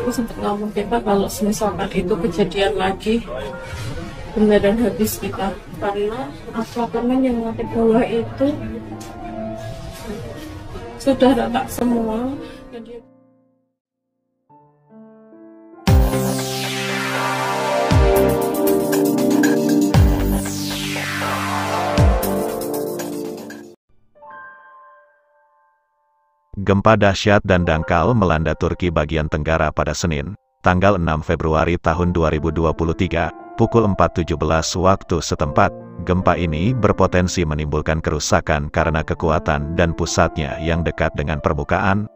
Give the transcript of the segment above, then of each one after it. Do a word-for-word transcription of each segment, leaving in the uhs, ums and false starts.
aku sempat ngomong kita kalau misalkan itu kejadian lagi beneran habis kita, karena apartemen yang lantai bawah itu sudah retak semua. Jadi gempa dahsyat dan dangkal melanda Turki bagian tenggara pada Senin, tanggal enam Februari tahun dua ribu dua puluh tiga, pukul empat tujuh belas waktu setempat. Gempa ini berpotensi menimbulkan kerusakan karena kekuatan dan pusatnya yang dekat dengan permukaan.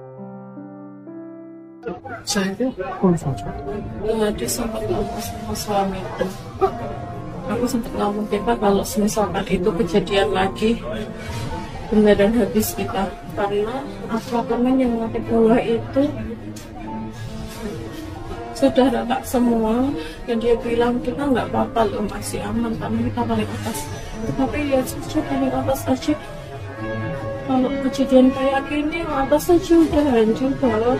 saya tadi sempat ngomong sama suami itu, aku sempat ngomong kita kalau misalkan itu kejadian lagi beneran habis kita, karena apartemen yang lantai bawah itu sudah retak semua. Dan dia bilang kita nggak apa-apa loh, masih aman karena kita paling atas, tetapi ya justru paling atas aja kalau kejadian kayak gini atas aja udah hancur banget.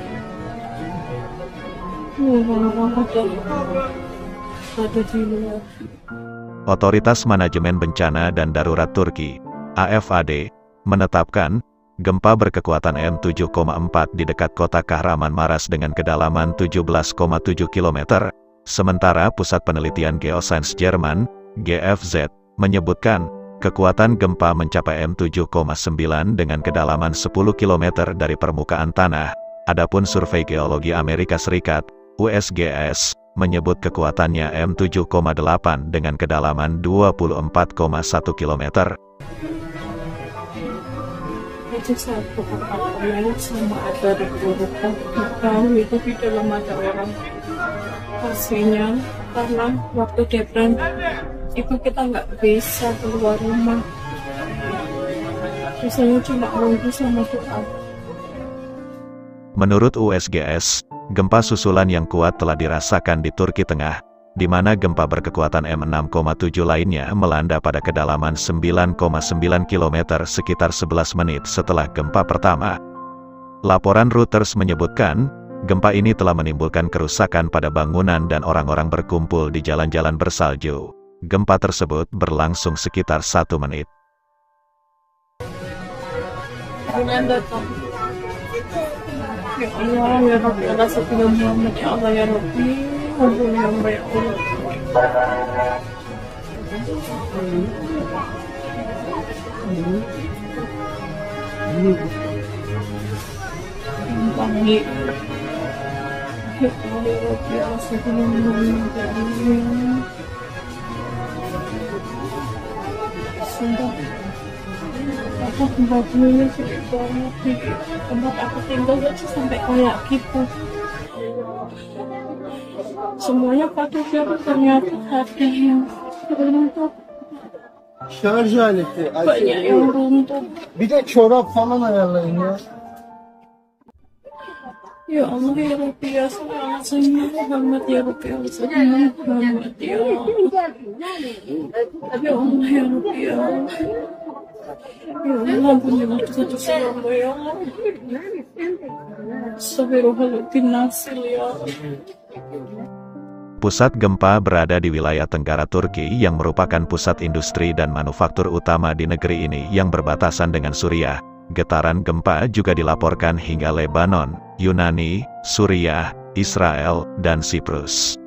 Hmm, ada ada di luar. Otoritas Manajemen Bencana dan Darurat Turki (A F A D) menetapkan gempa berkekuatan M tujuh koma empat di dekat kota Kahramanmaras dengan kedalaman tujuh belas koma tujuh kilometer, sementara Pusat Penelitian Geosains Jerman (G F Z) menyebutkan kekuatan gempa mencapai M tujuh koma sembilan dengan kedalaman sepuluh kilometer dari permukaan tanah. Adapun Survei Geologi Amerika Serikat (U S G S) menyebut kekuatannya M tujuh koma delapan dengan kedalaman dua puluh empat koma satu kilometer. Itu satu apartemen sama ada rekan tahu itu di dalam ada orang pastinya, karena waktu deadline itu kita nggak bisa keluar rumah, biasanya cuma nunggu sama doa. Menurut U S G S, gempa susulan yang kuat telah dirasakan di Turki Tengah, di mana gempa berkekuatan M enam koma tujuh lainnya melanda pada kedalaman sembilan koma sembilan kilometer sekitar sebelas menit setelah gempa pertama. Laporan Reuters menyebutkan, gempa ini telah menimbulkan kerusakan pada bangunan dan orang-orang berkumpul di jalan-jalan bersalju. Gempa tersebut berlangsung sekitar satu menit. Ya Allah, ya Rabbi, Allah Subhanahu Muhammad, ya Allah, ya Rabbi, ampuni hamba ya Allah. Ampuni. Ya Allah, ya Rabbi, Allah Subhanahu Muhammad, ya Allah. Sumpah. Aku tempatnya sedih banget nih, tempat aku tinggal aja sampai kayak gitu. Semuanya pada jatuh, ternyata ada yang runtuh. Şarj aleti. Banyak yang runtuh. Bir de çorap falan ayarlayın ya. Ya Allah, ya Rabbi, ya Sayyidina Muhammad, ya Rabbi, ya Sayyidina Muhammad, ya Allah. Ya Allah, ya Rabbi, ya Allah. Ya Allah, ampunilah dosa-dosa hamba ya Allah. Astagfirullahaladzim, nasil ya Allah. Pusat gempa berada di wilayah tenggara Turki yang merupakan pusat industri dan manufaktur utama di negeri ini yang berbatasan dengan Suriah. Getaran gempa juga dilaporkan hingga Lebanon, Yunani, Suriah, Israel, dan Siprus.